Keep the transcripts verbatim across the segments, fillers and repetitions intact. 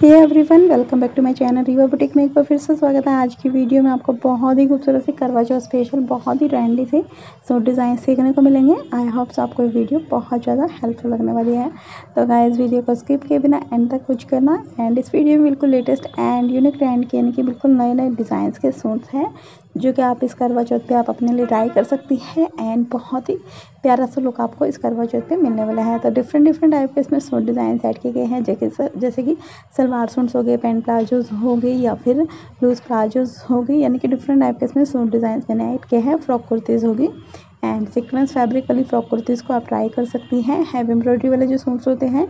Hey everyone, welcome back to my channel Riva boutique में एक बार फिर से स्वागत है। आज की वीडियो में आपको बहुत ही खूबसूरत सी करवा चौथ स्पेशल बहुत ही ट्रेंडी से सूट डिज़ाइन सीखने को मिलेंगे। आई होप्स आपको ये वीडियो बहुत ज़्यादा हेल्पफुल लगने वाली है। तो गाइस, वीडियो को स्किप किए बिना एंड तक कुछ करना। एंड इस वीडियो में बिल्कुल लेटेस्ट एंड यूनिक ट्रेंड के यानी कि बिल्कुल नए नए डिज़ाइंस के सूट्स हैं जो कि आप इस करवा चौथ पे आप अपने लिए ट्राई कर सकती हैं। एंड बहुत ही प्यारा सा लुक आपको इस करवा चौथ पे मिलने वाला है। तो डिफरेंट डिफरेंट टाइप के इसमें सूट डिज़ाइन ऐड किए गए हैं, जैसे जैसे कि सलवार सूट्स हो गए, पैंट प्लाजोज हो गई या फिर लूज प्लाजोज हो गई, यानी कि डिफरेंट टाइप के इसमें सूट डिज़ाइन मैंने ऐड किए हैं। फ्रॉक कुर्तीज़ होगी एंड सीक्वेंस फैब्रिक वाली फ्रॉक कुर्तीज़ को आप ट्राई कर सकती हैं। हैवी एम्ब्रॉयडरी वाले जो सूट्स होते हैं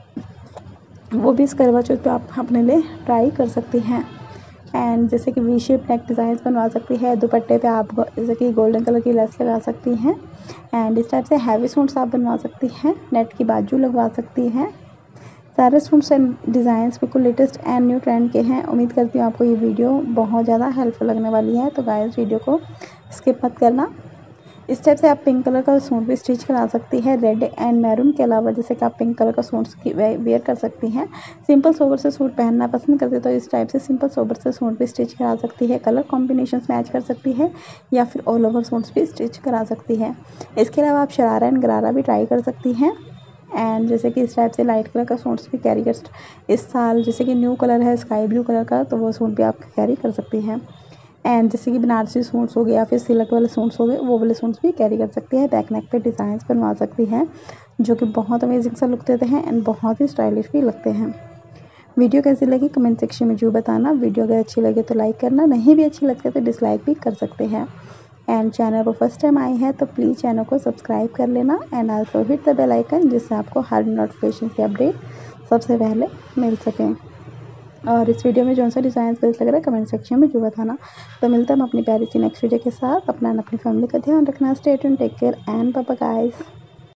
वो भी इस करवा चौथ पे आप अपने लिए ट्राई कर सकती हैं। एंड जैसे कि वी शेप नेक डिज़ाइन बनवा सकती है। दुपट्टे पे आप जैसे कि गोल्डन कलर की लेस लगा सकती हैं। एंड इस टाइप से हैवी सूट्स आप बनवा सकती हैं। नेट की बाजू लगवा सकती हैं। सारे सूट्स एंड डिज़ाइंस बिल्कुल लेटेस्ट एंड न्यू ट्रेंड के हैं। उम्मीद करती हूँ आपको ये वीडियो बहुत ज़्यादा हेल्पफुल लगने वाली है। तो गाइस, वीडियो को स्किप मत करना। इस टाइप से आप पिंक कलर का सूट भी स्टिच करा सकती है। रेड एंड मैरून के अलावा जैसे कि आप पिंक कलर का सूट वेयर कर सकती हैं। सिंपल सोबर से सूट पहनना पसंद करते तो इस टाइप से सिंपल सोबर से सूट भी स्टिच करा सकती है। कलर कॉम्बिनेशंस मैच कर सकती है या फिर ऑल ओवर सूट्स भी स्टिच करा सकती है। इसके अलावा आप शरारा एंड गरारा भी ट्राई कर सकती हैं। एंड जैसे कि इस टाइप से लाइट कलर का सूट्स भी कैरी कर इस साल जैसे कि न्यू कलर है स्काई ब्लू कलर का, तो वो सूट भी आप कैरी कर सकती हैं। एंड जैसे कि बनारसी सूट्स हो गए या फिर सिल्क वाले सूट्स हो गए, वो वाले सूट्स भी कैरी कर सकती है। बैक नेक पे डिज़ाइंस बनवा सकती हैं जो कि बहुत अमेजिंग सा लुक देते हैं एंड बहुत ही स्टाइलिश भी लगते हैं। वीडियो कैसी लगी कमेंट सेक्शन में जो बताना। वीडियो अगर अच्छी लगे तो लाइक करना, नहीं भी अच्छी लगती तो डिसलाइक भी कर सकते हैं। एंड चैनल पर फर्स्ट टाइम आई है तो प्लीज़ चैनल को सब्सक्राइब कर लेना and also hit the bell icon, जिससे आपको हर नोटिफिकेशन की अपडेट सबसे पहले मिल सकें। और इस वीडियो में जो सा डिज़ाइन बेस्ट लग रहा है कमेंट सेक्शन में जो बताना। तो मिलता है हम अपनी प्यारी सी नेक्स्ट वीडियो के साथ। अपना अपनी फैमिली का ध्यान रखना। Stay tuned, take care and bye bye guys.